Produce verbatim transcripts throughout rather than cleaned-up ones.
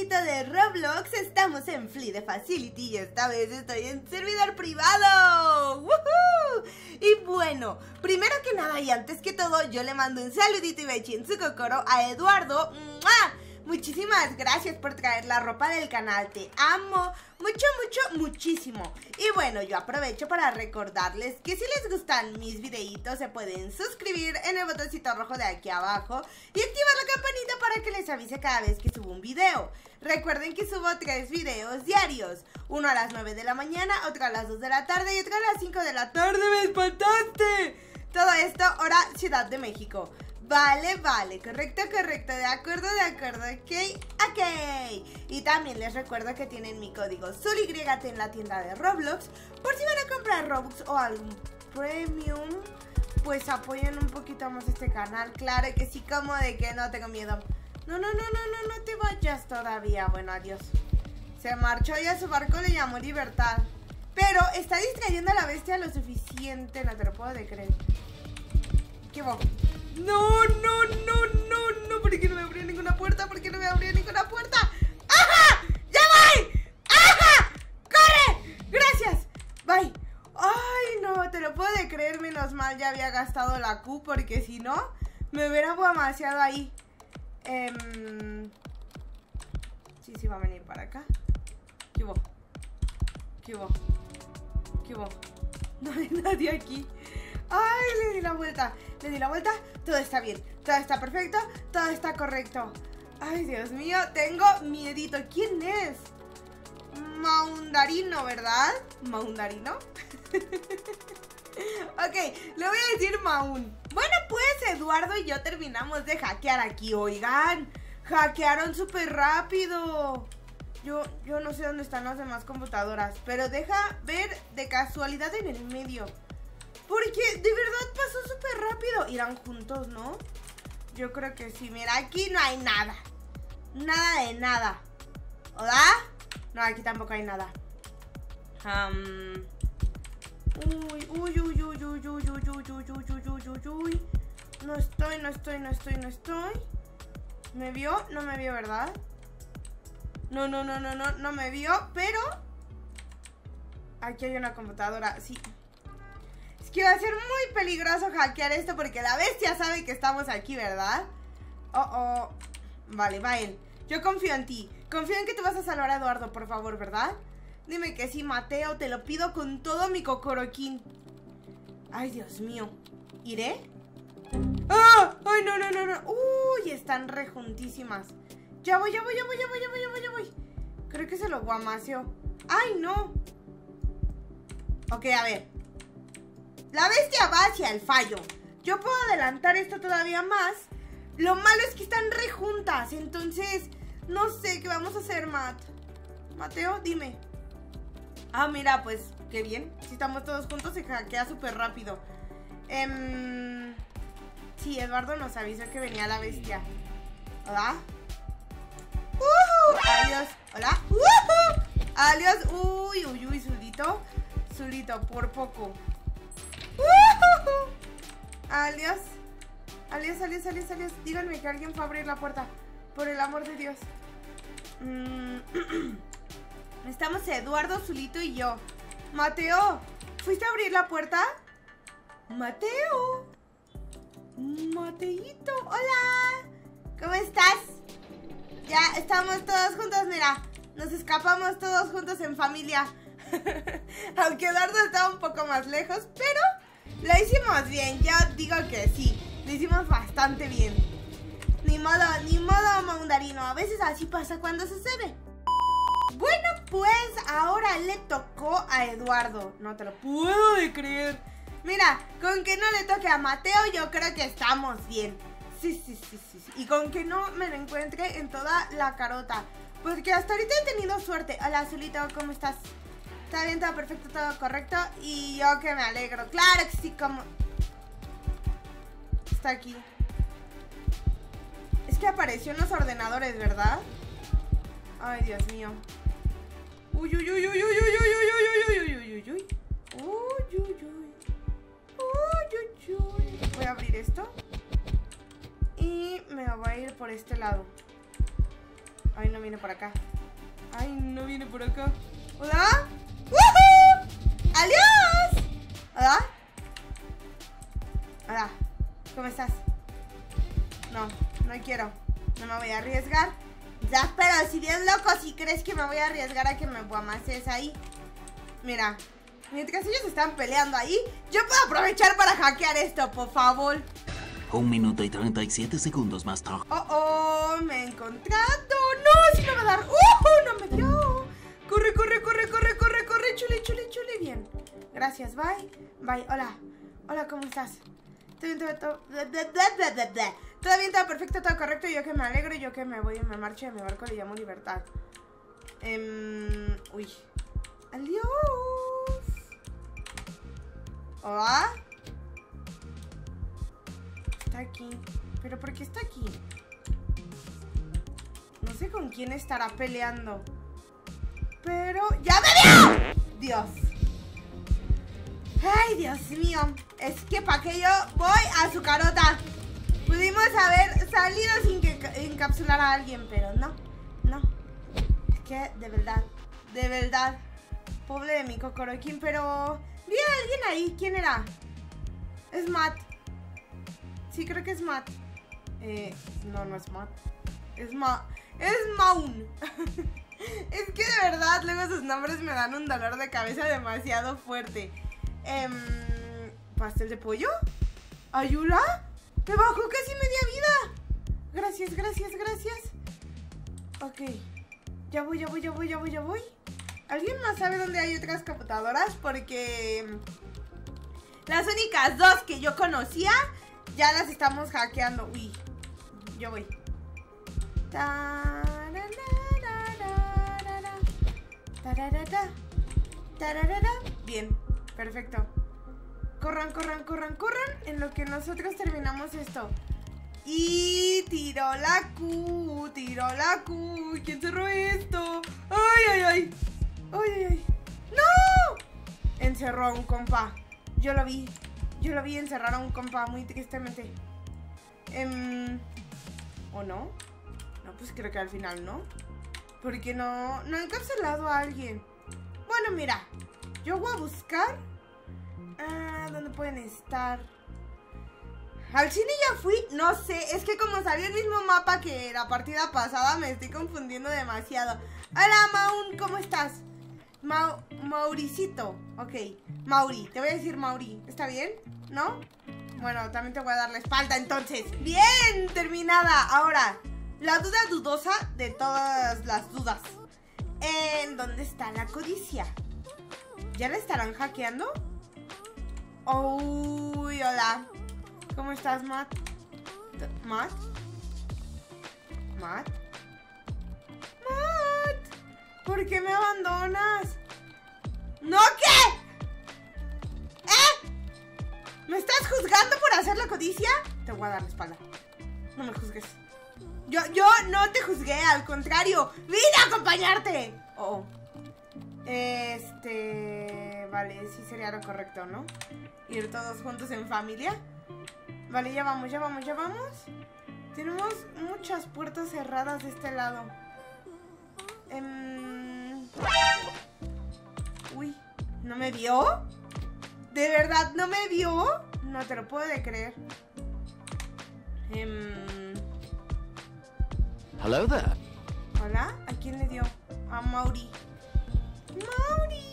bandita de Roblox, estamos en Flee the Facility y esta vez estoy en servidor privado. ¡Woohoo! Y bueno, primero que nada y antes que todo, yo le mando un saludito y bechi en su cocoro a Eduardo. ¡Mua! Muchísimas gracias por traer la ropa del canal, te amo mucho, mucho, muchísimo. Y bueno, yo aprovecho para recordarles que si les gustan mis videitos se pueden suscribir en el botoncito rojo de aquí abajo y activar la campanita para que les avise cada vez que subo un video. Recuerden que subo tres videos diarios, uno a las nueve de la mañana, otro a las dos de la tarde y otro a las cinco de la tarde. ¡Me espantaste! Todo esto hora Ciudad de México. Vale, vale, correcto, correcto, de acuerdo, de acuerdo, ok, ok. Y también les recuerdo que tienen mi código SULYT en la tienda de Roblox. Por si van a comprar Robux o algún premium, pues apoyen un poquito más este canal. Claro que sí, como de que no tengo miedo. No, no, no, no, no, no te vayas todavía. Bueno, adiós. Se marchó y a su barco le llamó Libertad. Pero está distrayendo a la bestia lo suficiente, no te lo puedo de creer. ¿Qué va? No, no, no, no, no. ¿Por qué no me abrió ninguna puerta? ¿Por qué no me abrió ninguna puerta? ¡Ajá! ¡Ya voy! ¡Ajá! ¡Corre! Gracias. Bye. Ay, no, te lo puedo de creer. Menos mal ya había gastado la Q, porque si no, me hubiera guamaseado ahí. Eh... Sí, sí, va a venir para acá. ¿Qué hubo? ¿Qué hubo? ¿Qué hubo? No hay nadie aquí. Ay, le di la vuelta, le di la vuelta, todo está bien, todo está perfecto, todo está correcto. Ay, Dios mío, tengo miedito. ¿Quién es? Maundarino, ¿verdad? ¿Maundarino? Ok, le voy a decir Maun. Bueno, pues Eduardo y yo terminamos de hackear aquí, oigan. Hackearon súper rápido. Yo, yo no sé dónde están las demás computadoras, pero deja ver de casualidad en el medio. Porque de verdad pasó súper rápido. Irán juntos, ¿no? Yo creo que sí. Mira, aquí no hay nada. Nada de nada. ¿Hola? No, aquí tampoco hay nada. Um... Uy, uy, uy, uy, uy, uy, uy, uy, uy, uy, uy, uy, uy, uy. No estoy, no estoy, no estoy, no estoy. ¿Me vio? No me vio, ¿verdad? No, no, no, no, no, no me vio, pero aquí hay una computadora, sí. Es que va a ser muy peligroso hackear esto porque la bestia sabe que estamos aquí, ¿verdad? Oh, oh. Vale, va él. Yo confío en ti. Confío en que tú vas a salvar a Eduardo, por favor, ¿verdad? Dime que sí, Mateo. Te lo pido con todo mi cocoroquín. Ay, Dios mío. ¿Iré? ¡Ah! ¡Ay, no, no, no, no! ¡Uy! Están re juntísimas. Ya voy, ya voy, ya voy, ya voy, ya voy, ya voy, ya voy. Creo que se lo guamaseó. ¡Ay, no! Ok, a ver. La bestia va hacia el fallo. Yo puedo adelantar esto todavía más. Lo malo es que están re juntas. Entonces, no sé qué vamos a hacer, Matt. Mateo, dime. Ah, mira, pues, qué bien. Si estamos todos juntos se hackea súper rápido. Eh, sí, Eduardo nos avisó que venía la bestia. Hola. Uh-huh. Adiós. Hola. Uh-huh. Adiós. Uy, uy, uy, Zulito. Zulito, por poco. Uh-huh. Alias, alias, alias, alias, alias. Díganme que alguien fue a abrir la puerta. Por el amor de Dios. mm. Estamos Eduardo, Zulito y yo. Mateo, ¿fuiste a abrir la puerta? Mateo. Mateito, hola. ¿Cómo estás? Ya estamos todos juntos, mira. Nos escapamos todos juntos en familia. Aunque Eduardo estaba un poco más lejos, pero lo hicimos bien, yo digo que sí. Lo hicimos bastante bien. Ni modo, ni modo, Maundarino. A veces así pasa cuando sucede. Bueno, pues ahora le tocó a Eduardo. No te lo puedo de creer. Mira, con que no le toque a Mateo, yo creo que estamos bien. Sí, sí, sí, sí, sí. Y con que no me lo encuentre en toda la carota. Porque hasta ahorita he tenido suerte. Hola, Zulito, ¿cómo estás? Está bien, todo perfecto, todo correcto. Y yo que me alegro. Claro que sí, como... Está aquí. Es que apareció en los ordenadores, ¿verdad? Ay, Dios mío. Uy, uy, uy, uy, uy, uy, uy, uy, uy, uy, uy, uy, uy. Uy, uy, uy. Uy, uy, uy. Voy a abrir esto. Y me voy a ir por este lado. Ay, no viene por acá. Ay, no viene por acá. ¿Hola? ¡Woohoo! ¡Adiós! ¿Hola? Hola. ¿Cómo estás? No, no quiero. No me voy a arriesgar. Ya, pero si bien loco, si crees que me voy a arriesgar a que me guamaces ahí. Mira, mientras ellos están peleando ahí, yo puedo aprovechar para hackear esto, por favor. Un minuto y treinta y siete segundos más tarde. Oh, oh, me he encontrado. No, si me va a dar. ¡Uh! No me dio. Corre, corre, corre, corre, corre, corre. Chule, chule, chule. Bien. Gracias, bye. Bye, hola. Hola, ¿cómo estás? Todo bien, todo, todo, bla, bla, bla, bla, bla, bla. Todo bien, todo perfecto, todo correcto. Yo que me alegro, yo que me voy y me marcho de mi barco, le llamo libertad. Um, uy. Adiós. Hola. Está aquí. ¿Pero por qué está aquí? No sé con quién estará peleando. Pero... ¡ya me vio! Dios. Ay, Dios mío. Es que para que yo voy a su carota. Pudimos haber salido sin que encapsular a alguien, pero no. No. Es que, de verdad. De verdad. Pobre de mi Cocoroquín, pero... vi a alguien ahí. ¿Quién era? Es Matt. Sí, creo que es Matt. Eh, no, no es Matt. Es Ma... Es Maun. Es que de verdad, luego sus nombres me dan un dolor de cabeza demasiado fuerte. Eh, ¿Pastel de pollo? ¿Ayula? ¡Te bajó casi media vida! Gracias, gracias, gracias. Ok. Ya voy, ya voy, ya voy, ya voy, ya voy. ¿Alguien más sabe dónde hay otras computadoras? Porque... las únicas dos que yo conocía ya las estamos hackeando. Uy, yo voy. Bien, perfecto. Corran, corran, corran, corran en lo que nosotros terminamos esto. Y tiró la Q, tiró la Q. ¿Quién cerró esto? ¡Ay, ay, ay! ¡Ay, ay, ay! ¡No! Encerró a un compa. Yo lo vi. Yo lo vi encerrar a un compa muy tristemente. Um, ¿O no? No, pues creo que al final no. Porque no, no he encarcelado a alguien. Bueno, mira. Yo voy a buscar. Ah, ¿dónde pueden estar? Al cine ya fui, no sé. Es que como salió el mismo mapa que la partida pasada, me estoy confundiendo demasiado. Hola, Maun, ¿cómo estás? Mau, Mauricito. Ok, Mauri, te voy a decir Mauri. ¿Está bien? ¿No? Bueno, también te voy a dar la espalda entonces. Bien, terminada. Ahora, la duda dudosa de todas las dudas. ¿En dónde está la codicia? ¿Ya la estarán hackeando? Uy, hola. ¿Cómo estás, Matt? ¿Matt? ¿Matt? ¡Matt! ¿Por qué me abandonas? ¿No qué? ¿Eh? ¿Me estás juzgando por hacer la codicia? Te voy a dar la espalda. No me juzgues. Yo, yo no te juzgué, al contrario. ¡Vine a acompañarte! Oh. Este... Vale, sí sería lo correcto, ¿no? Ir todos juntos en familia. Vale, ya vamos, ya vamos, ya vamos. Tenemos muchas puertas cerradas de este lado. Um... Uy, ¿no me vio? ¿De verdad no me vio? No te lo puedo de creer. Um... Hello there. ¿Hola? ¿A quién le dio? A Mauri. ¡Mauri!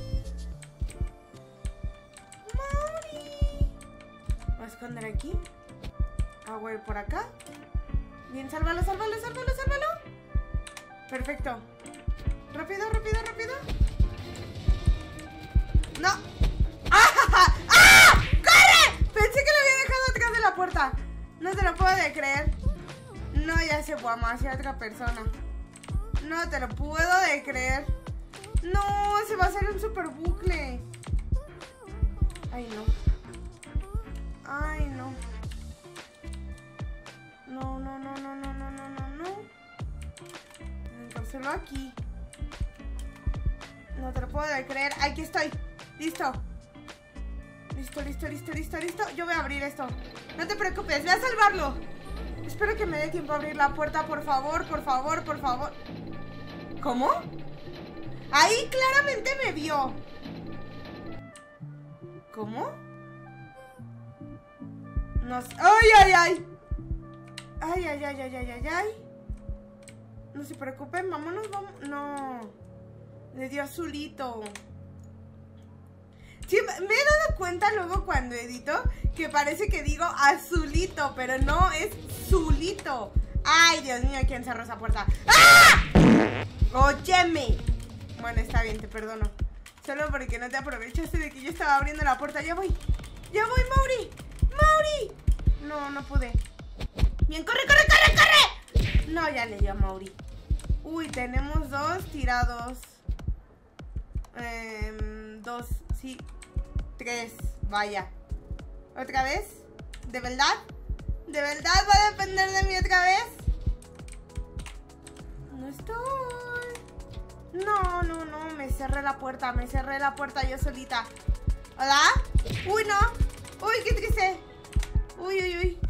¡Mauri! Voy a esconder aquí. Voy a ir por acá. Bien, sálvalo, sálvalo, sálvalo, sálvalo. Perfecto. Rápido, rápido, rápido. ¡No! ¡Ah! ¡Ah! ¡Corre! Pensé que lo había dejado atrás de la puerta. No te lo puedo de creer. No, ya se fue más hacia otra persona. No te lo puedo de creer. No, se va a hacer un super bucle. Ay, no. Ay, no. No, no, no, no, no, no, no, no, no. Me encarceló aquí. No te lo puedo de creer. Aquí estoy. Listo. Listo, listo, listo, listo, listo. Yo voy a abrir esto. No te preocupes, voy a salvarlo. Espero que me dé tiempo a abrir la puerta, por favor, por favor, por favor. ¿Cómo? Ahí claramente me vio. ¿Cómo? No sé. ¡Ay, ay, ay! ¡Ay, ay, ay, ay, ay, ay, ay! No se preocupen, vámonos, vamos. No. Le dio azulito. Sí, me he dado cuenta luego cuando edito que parece que digo azulito, pero no, es zulito. Ay, Dios mío, ¿quién cerró esa puerta? ¡Ah! Óyeme. Bueno, está bien, te perdono. Solo porque no te aprovechaste de que yo estaba abriendo la puerta. Ya voy, ya voy, Mauri. Mauri. No, no pude. Bien, corre, corre, corre, corre. No, ya le dio a Mauri. Uy, tenemos dos tirados. Eh, dos, sí. Tres, vaya. ¿Otra vez? ¿De verdad? ¿De verdad va a depender de mí otra vez? No estoy. No, no, no, me cerré la puerta. Me cerré la puerta yo solita. ¿Hola? Uy, no. Uy, qué triste. Uy, uy, uy.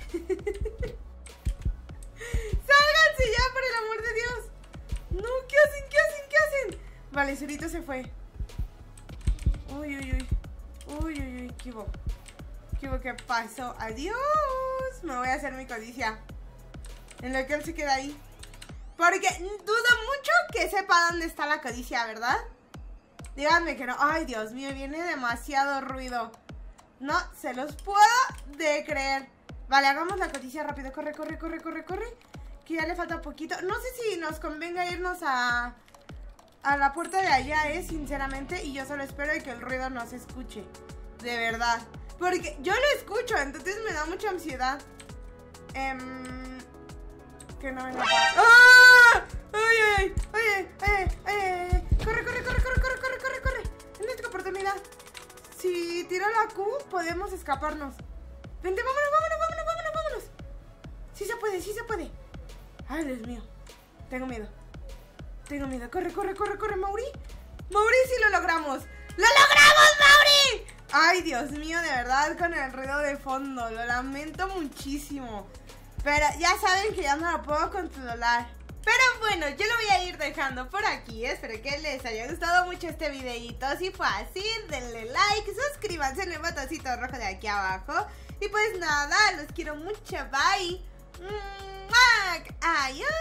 Sálganse ya, por el amor de Dios. No, ¿qué hacen? ¿Qué hacen? ¿Qué hacen? Vale, solito se fue. Uy, uy, uy. Uy, uy, uy, ¿qué hubo? ¿Qué hubo? ¿Qué pasó? Adiós. Me voy a hacer mi codicia en lo que él se queda ahí. Porque dudo mucho que sepa dónde está la codicia, ¿verdad? Díganme que no. Ay, Dios mío, viene demasiado ruido. No se los puedo de creer. Vale, hagamos la codicia rápido. Corre, corre, corre, corre, corre. Que ya le falta poquito. No sé si nos convenga irnos a... a la puerta de allá, eh, sinceramente. Y yo solo espero de que el ruido no se escuche. De verdad. Porque yo lo escucho, entonces me da mucha ansiedad. Eh, que no venga. ¡Ah! ¡Ay, ay, ay, ay, ay, ay! ¡Corre, corre, corre, corre, corre, corre, corre, corre! Es nuestra oportunidad. Si tiro la Q, podemos escaparnos. Vente, vámonos, vámonos, vámonos, vámonos, vámonos. Sí se puede, sí se puede. Ay, Dios mío. Tengo miedo. Tengo miedo. Corre, corre, corre, corre, Mauri. Mauri, sí lo logramos. ¡Lo logramos, Mauri! Ay, Dios mío, de verdad, con el ruido de fondo. Lo lamento muchísimo. Pero ya saben que ya no lo puedo controlar. Pero bueno, yo lo voy a ir dejando por aquí. Espero que les haya gustado mucho este videito. Si fue así, denle like, suscríbanse en el botoncito rojo de aquí abajo. Y pues nada, los quiero mucho. Bye. ¡Mua! Adiós.